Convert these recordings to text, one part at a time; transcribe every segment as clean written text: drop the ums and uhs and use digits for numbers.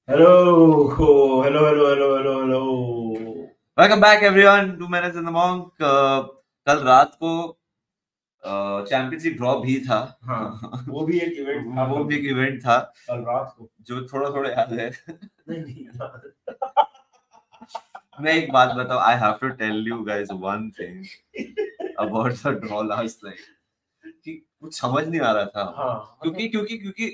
Hello, hello, hello, hello, hello, hello. Welcome back everyone to manage in the monk. कल रात को champions league draw भी था। हाँ, वो भी एक इवेंट था वो कल भी एक इवेंट था कल रात को। जो थोड़ा थोड़ा याद है। नहीं नहीं यार। मैं एक बात बताऊं, I have to tell you guys one thing about the draw last night कि कुछ समझ नहीं आ रहा था हाँ हमको, क्योंकि मतलब क्योंकि क्योंकि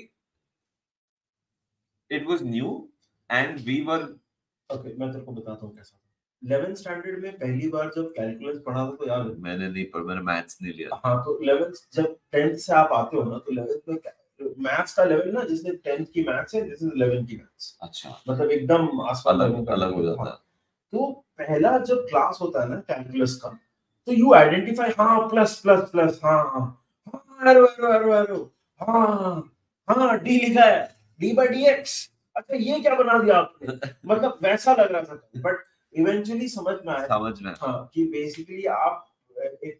it was new and we were. Okay, मैं तेरे को बताता हूँ कैसा था। 11th स्टैंडर्ड में पहली बार जब कैलकुलस पढ़ा था तो याद है? मैंने नहीं पर मैंने मैथ्स नहीं लिया। हाँ, तो 11th जब 10th से आप आते हो ना, तो 11th में मैथ्स का लेवल ना, जिसने 10th की मैथ्स है, दिस इज 11th की मैथ्स। अच्छा, मतलब एकदम आसमान जमीन अलग का अलग हो डिफरेंस। हाँ, जाता तो पहला जब क्लास होता है ना कैलकुलस का, तो यू आइडेंटिफाई, हाँ प्लस प्लस प्लस, हाँ हाँ हाँ, एरो एरो एरो एरो, हाँ हाँ, डी लिखा है, डी बाई डी एक्स। अच्छा, ये क्या बना दिया आपने? है। मतलब वैसा लग रहा था, बट इवेंचुअली समझ में आया। समझ में। हाँ, कि बेसिकली आप एक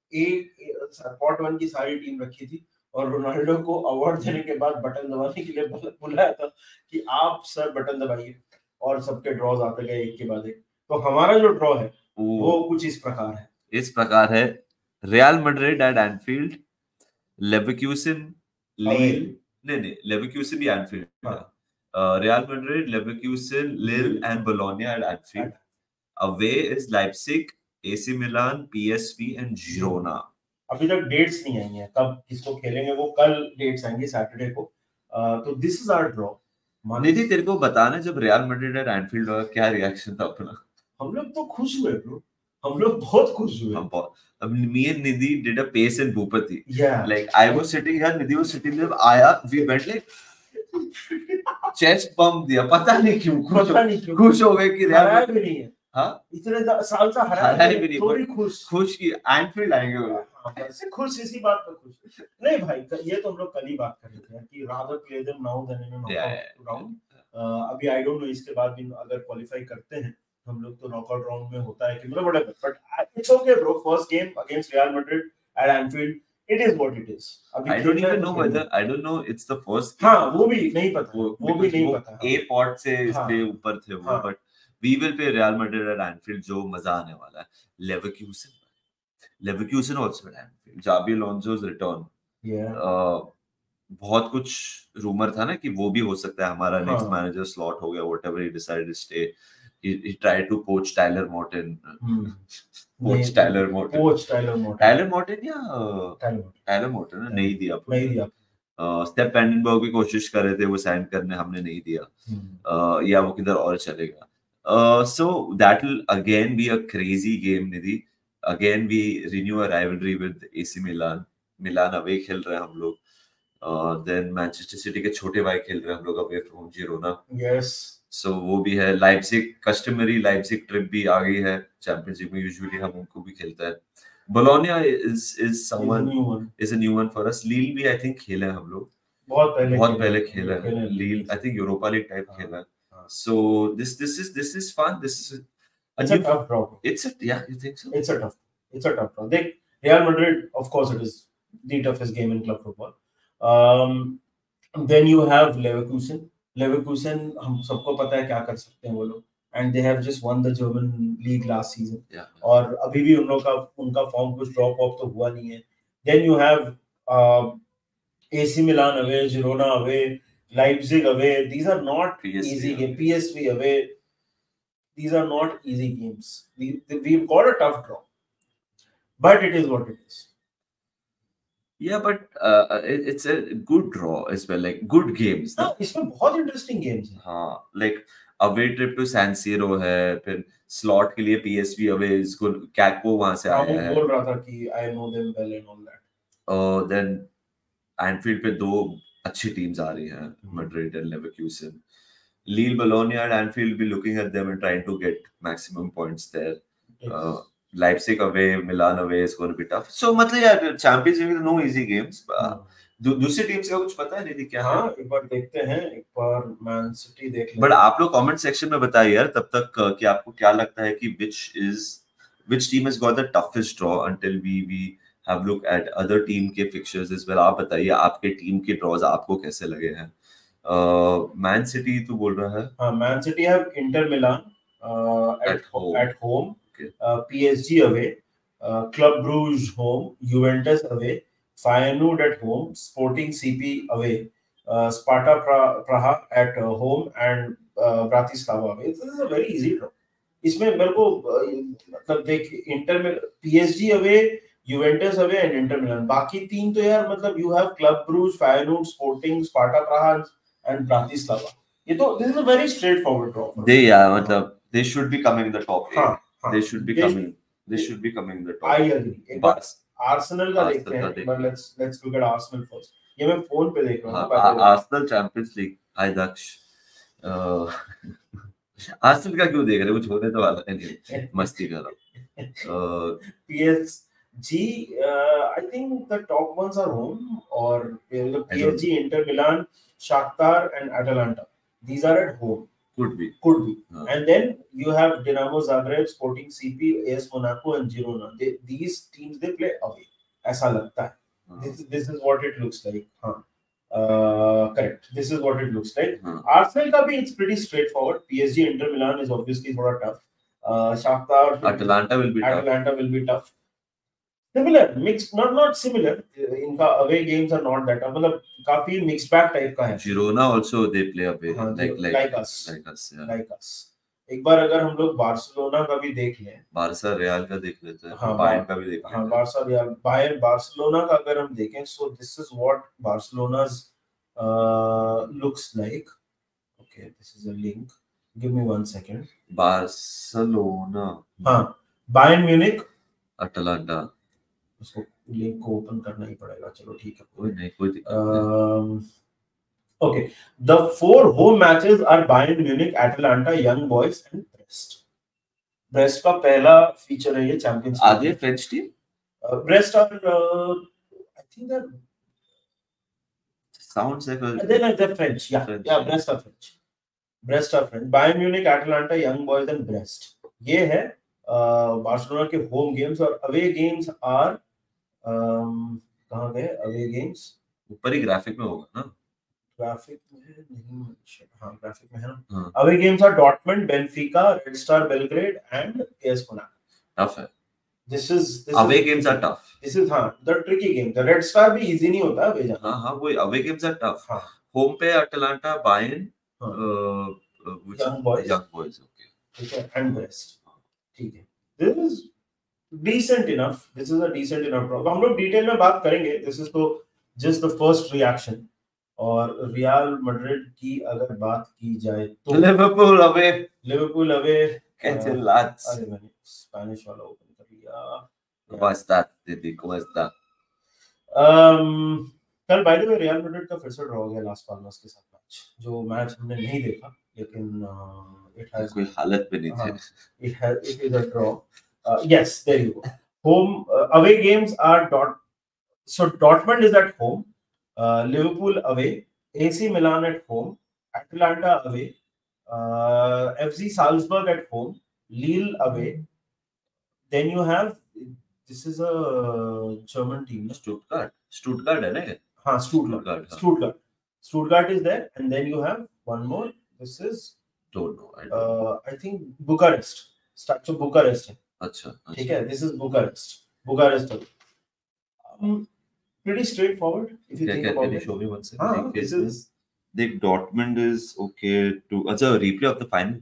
पॉट वन की सारी टीम रखी थी, और रोनाल्डो को अवार्ड देने के बाद बटन दबाने के लिए बुलाया था कि आप सर बटन दबाइए, और सबके ड्रॉज आते गए एक के बाद एक। तो हमारा जो ड्रॉ है वो वो कुछ इस प्रकार है। इस प्रकार है: Real Madrid at Anfield, Leverkusen, away. Lille. नहीं नहीं, लेवरक्यूसन भी एनफील्ड है। हाँ, real Madrid, Leverkusen, Lille Lille, and हाँ, Bologna at Anfield. at away is Leipzig, AC Milan, PSV and Girona। Girona. अभी तक डेट्स नहीं आई हैं कब किसको खेलेंगे, वो कल डेट्स आएंगी सैटरडे को। तो दिस इज आवर ड्रॉ। मान निधि, तेरे को बताना, जब रियल मैड्रिड एट एनफील्ड हुआ क्या रिएक्शन था अपना? हम लोग तो खुश हुए ब्रो, हम लोग बहुत खुश हुए। हम बहुत, अब me and Nidhi did a pace in Bhupati. या Like I was sitting here, Nidhi was sitting there. आया, we went like chest pump दिया, पता नहीं क्यों पता नहीं क्यों खुश हो गए कि रियल हराया भी मैड्रिड। नहीं है, हाँ, इतने साल से हराया हारा भी ही नहीं, भी नहीं, थोड़ी बट खुश। खुश की एनफील्ड आएंगे वो लोग। हाँ, बस खुश इसी बात पर खुश। नहीं भाई, ये तो हम लोग कल ही बात कर रहे थे यार, कि rather play them now then in a या नॉकआउट राउंड। अभी आई डोंट नो इसके बाद भी अगर क्वालिफाई करते हैं हम लोग, तो नॉकआउट राउंड में होता है कि मतलब whatever, but it's okay bro, first game against Real Madrid at Anfield, it is what it is. अभी आई डोंट खेलना है इवन तो नो खेलना वेदर, है। I don't know it's the first game. हाँ, वो भी नहीं पता है, वो वो भी बिकॉज नहीं वो पता। ए हाँ पॉट से हाँ इसलिए ऊपर थे वो, हाँ but we will play Real Madrid at Anfield, जो मजा आने वाला है। Leverkusen, Leverkusen also at Anfield, Xabi Alonso's return. या बहुत कुछ रूमर था ना कि वो भी हो सकता है हमारा नेक्स्ट हाँ। मैनेजर स्लॉट हो गया, whatever he decided to stay. he tried to poach Tyler Morton. नहीं, poach Tyler Morton. Coach Tyler Morton. Tyler Morton या टाइलर मॉर्टन। टाइलर मॉर्टन ने नहीं दिया नहीं पूरा। दिया। स्टेप वेंडनबर्ग भी कोशिश कर रहे थे वो साइन करने, हमने नहीं दिया। या वो किधर और चलेगा। So that will again be a crazy game Nidhi. Again we renew a rivalry with AC Milan. Milan away खेल रहे हैं हम लोग। देन मैनचेस्टर सिटी के छोटे भाई खेल रहे हैं हम लोग away from Girona. Yes. So वो भी है। लाइप्जिग, कस्टमरी लाइप्जिग ट्रिप भी आ गई है। चैंपियंशिप में यूजुअली हम उनको भी खेलता है। Bologna is is someone, new one. Is a new one for us. Lille भी आई थिंक खेला है हम लोग, बहुत बहुत पहले पहले हम खेला लोग है। खेले हैं लीग लील के आई साथ। थिंक यूरोपा लीग टाइप हाँ खेला है। हाँ। So this is fun. This is a it's a new, tough draw. it's a, yeah, you think so? It's a tough it's a tough draw. देख, Real Madrid of course it is the toughest game in club football. Then you have Leverkusen. Leverkusen हम सबको पता है क्या कर सकते हैं वो लोग, and they have just won the German league last season. Yeah. और अभी भी उन लोग का उनका फॉर्म कुछ ड्रॉप ऑफ तो हुआ नहीं है। Then you have AC Milan away, Girona away, Leipzig away. These are not PSV easy games. away. PSV away. These are not easy games. We've got a tough draw, but it is what it is. Yeah, but it's a good draw as well, like good games, हाँ, no? इसमें बहुत interesting games हैं। हाँ, like away trip to San Siro है, फिर slot के लिए PSV away, इसको कैक्पो वहां से रामू आया है। बोल रहा था कि I know them well and all that. Then Anfield पे दो अच्छी टीम्स आ रही हैं, Madrid and Leverkusen. Lille, Bologna and Anfield be looking at them and trying to get maximum points there. Leipzig away, Milan away is gonna be tough. So मतलब यार, Champions League में no easy games. दूसरी teams का कुछ पता है नहीं क्या है? हाँ, एक बार देखते हैं, एक बार मैन सिटी देख बट लेते हैं। आप लोग कमेंट सेक्शन में बताइए यार तब तक कि आपको क्या लगता है कि which team has got the toughest draw until we have look at other team के fixtures as well। आप बताइए आपके टीम के ड्रॉज आपको कैसे लगे हैं। मैन सिटी तू बोल रहा है? हाँ, Man City have Inter Milan at home, Okay. PSG away, Club Brugge home, Juventus away, Feyenoord at home, Sporting CP away, Sparta Praha at home, and Bratislava away. This is a very easy draw. इसमें मेरे को मतलब देख, inter में PSG away, Juventus away and Inter Milan, बाकी तीन तो यार मतलब you have Club Brugge, Feyenoord, Sporting, Sparta Prague and Bratislava. ये तो this is a very straightforward draw. They मतलब they should be coming in the top 8. हाँ, They should be coming. They should be coming in the top. I agree. एक बार Arsenal का देखते हैं, but let's look at Arsenal first. ये मैं phone पे देख रहा हूँ. Arsenal Champions League. Hi Daksh. Arsenal का क्यों देख रहे हो? कुछ होने तो वाला नहीं, मस्ती कर रहा हूँ. PSG, I think the top ones are home, or PSG, Inter Milan, Shakhtar and Atalanta. These are at home. Could be. And then you have Dinamo Zagreb, Sporting CP, AS Monaco and Girona. These teams they play away. ऐसा लगता है. This is what it looks like. Correct. This is what it looks like. Arsenal का भी it's pretty straightforward. PSG, Inter Milan is obviously थोड़ा tough. Shakhtar, Atalanta will be tough. Similar, mixed, not similar. इनका away games are not that tough. मतलब काफी mixed bag type का है. Girona also they play away like us. एक बार अगर हम लोग बार्सिलोना का भी देख लें, बारसा रियल का देख लेते हैं, बायर्न का भी देख लेते हैं. हाँ, बारसा रियल, बायर्न, बार्सिलोना का अगर हम देखें, so this is what Barcelona's looks like. Okay, this is a link. Give me 1 second. Barcelona. हाँ, Bayern Munich, Atalanta. उसको लिंक को ओपन करना ही पड़ेगा. चलो ठीक है, कोई नहीं. Okay, the 4 home matches are Bayern Munich, Atalanta, Young Boys and Brest. Brest का पहला फीचर है ये champions. Are they French team? Brest are, I think they're sounds like they're French. Yeah, Brest are French. Bayern Munich, Atalanta, Young Boys and Brest. ये है Barcelona के home games. और away games are कहाँ गए away games? ऊपर ही graphic में होगा ना? ग्राफिक में नहीं, हाँ ग्राफिक में है ना. Away games are Dortmund, Benfica, Red Star Belgrade and AS Monaco. Tough है. This is away games are tough. This is the tricky game. The Red Star भी easy नहीं होता अवे जाना. हाँ वो away games are tough. Home पे Atalanta, Bayern, Young Boys. Okay. ठीक है, and Brest. ठीक है. This is decent enough. This is a decent enough draw. हम लोग डिटेल में बात करेंगे. This is तो just the first reaction. और रियल मैड्रिड की अगर बात की जाए तो लिवरपूल अवे कैसे लाट्स. अरे मैंने स्पेनिश वाला ओपन कर लिया. ¿Cómo está? कल by the way Real Madrid का फिर से ड्रॉ हो गया लास पाल्मास के साथ मैच, जो मैच हमने नहीं देखा, लेकिन इट हैज कोई हालत पे नहीं थे. It is a draw. Yes, there you go. Home away games are Dortmund is at home, Liverpool away, AC Milan at home, Atalanta away, FC Salzburg at home, Lille away. Then you have, this is a German team, Stuttgart है ना ये? हाँ, Stuttgart is there, and then you have one more. This is don't know. I think Bucharest. Start to Bucharest है. अच्छा. ठीक है, this is Bucharest. Pretty straightforward if you think about it. Can you show me one second? This is the Dortmund is okay to. अच्छा, replay of the final.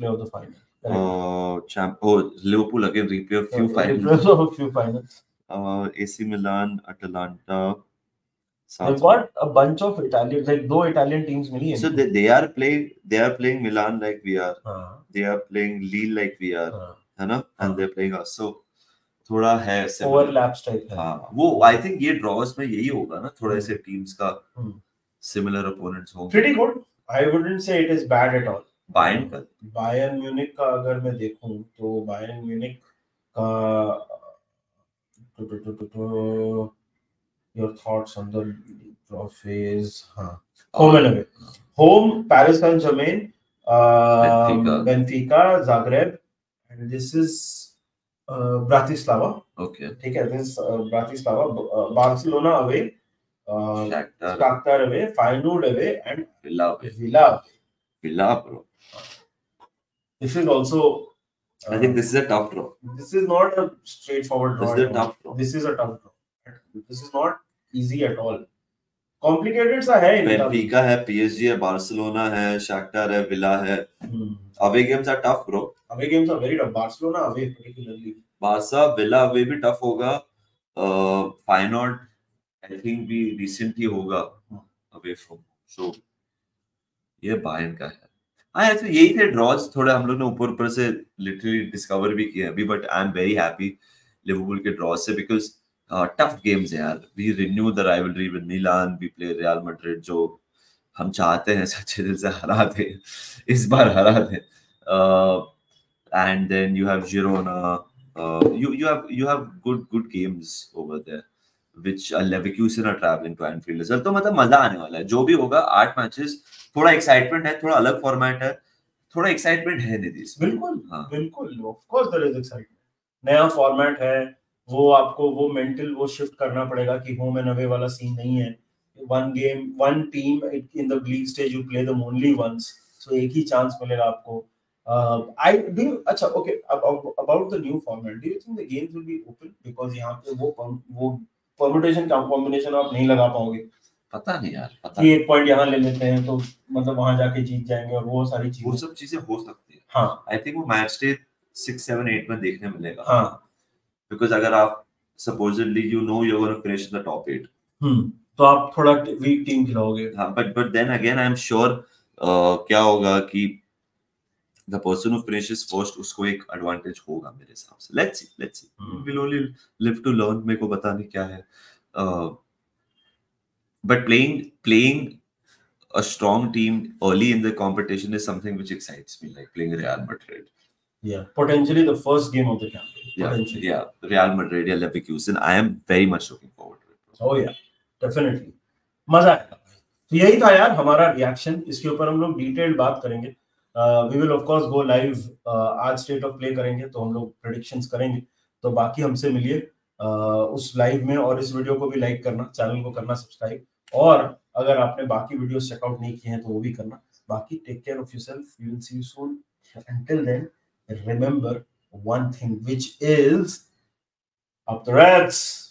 Liverpool again, replay of few finals. AC Milan, Atalanta. They've got a bunch of Italian, like 2 Italian teams मिली है. So they are playing Milan like we are. They are playing Lille like we are, है ना? And they're playing us. So थोड़ा है overlaps type है. हाँ, वो I think ये draws में यही होगा ना, थोड़ा ऐसे teams का similar opponents होंगे. Pretty good. I wouldn't say it is bad at all. Bayern Munich का अगर मैं देखूं तो Bayern Munich का your thoughts on the draw phase. Home and away. Home, Paris Saint-Germain, Benfica, Zagreb, and this is Bratislava. Okay. ठीक है, this is Bratislava. Barcelona away, Shakhtar away, Feyenoord away, and Villa away. Villa, bro. This is also. I think this is a tough draw. This is not a straightforward draw. This is a tough draw. This is a tough draw. This is not easy at all. Complicated सा है इनका. Benfica है, PSG है, Barcelona है, Shakhtar है, Villa है. Away games are tough, bro. Away games are very tough. Barcelona away particularly. Barca, Villa away भी tough होगा. Feyenoord, I think भी decent ही होगा away from. So ये Bayern का है. हाँ तो यही थे ड्रॉज. थोड़े हम लोग ने ऊपर से लिटरली डिस्कवर भी किए अभी, but I am very happy Liverpool के ड्रॉज से, बिकॉज टफ गेम्स है यार. We renew the rivalry with Milan, we play Real Madrid, जो हम चाहते हैं सच्चे दिल से हरा दे, इस बार हरा दे. And then you have Girona, you have good games over there, which Leverkusen are traveling to Anfield as well. तो मतलब मजा आने वाला है जो भी होगा. 8 मैचेस, थोड़ा एक्साइटमेंट है, थोड़ा अलग फॉर्मेट है, थोड़ा एक्साइटमेंट है नीतीश. बिल्कुल बिल्कुल, of course there is excitement. नया फॉर्मेट है, वो आपको वो मेंटल वो शिफ्ट करना पड़ेगा कि होम एंड अवे वाला सीन नहीं है. One game one team in the league stage, you play them only once, so एक ही चांस मिलेगा आपको. I do. अच्छा, okay. About the new format, do you think the games will be open? Because यहाँ पे वो permutation का combination आप नहीं लगा पाओगे. पता नहीं यार, पता. कि एक पॉइंट यहाँ ले लेते हैं तो मतलब वहाँ जाके जीत जाएंगे और वो सारी चीजें. वो सब चीजें हो सकती है. हाँ. I think वो मैच डे 6, 7, 8 में देखने मिलेगा. हाँ. Because अगर आप supposedly you know you're going to finish in the top 8. तो आप थोड़ा weak team खिलाओगे. हाँ, but then again I'm sure क्या होगा कि the person who finishes first उसको एक advantage होगा मेरे हिसाब से. Let's see. We'll only live to learn. मेरे को पता नहीं क्या है. But playing a strong team early in the competition is something which excites me, like playing Real Madrid. Yeah, potentially the first game of the campaign. Yeah, Real Madrid, yeah, Leverkusen. I am very much looking forward to it. Oh yeah, definitely. मजा आएगा. तो यही था यार हमारा reaction. इसके ऊपर हम लोग डिटेल्ड बात करेंगे. We will of course go live. आज स्टेट ऑफ प्ले करेंगे तो हम लोग प्रेडिक्शंस करेंगे. तो बाकी हमसे मिलिए उस लाइव में, और इस वीडियो को भी लाइक करना, चैनल को करना सब्सक्राइब, और अगर आपने बाकी वीडियोस चेकआउट नहीं किए हैं तो वो भी करना. बाकी take care of yourself. We will see you soon. Until then, remember one thing, which is up the Reds.